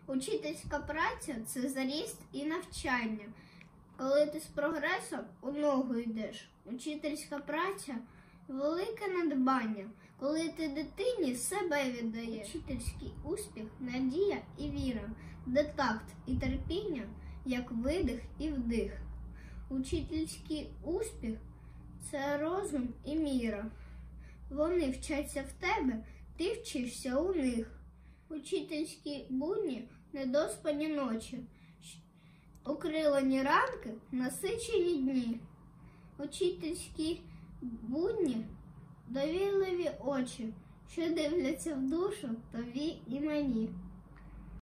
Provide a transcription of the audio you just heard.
Учительська праця – це заріст і навчання. Коли ти з прогресом у ногу йдеш. Учительська праця – велике надбання. Коли ти дитині себе віддаєш. Учительський успіх – надія і віра, де такт і терпіння, як видих і вдих. Учительський успіх – це розум і міра. Вони вчаться в тебе, ти вчишся у них. Учительські будні – недоспані ночі, окрилені ранки – насичені дні. Учительські будні – довірливі очі, що дивляться в душу тобі і мені.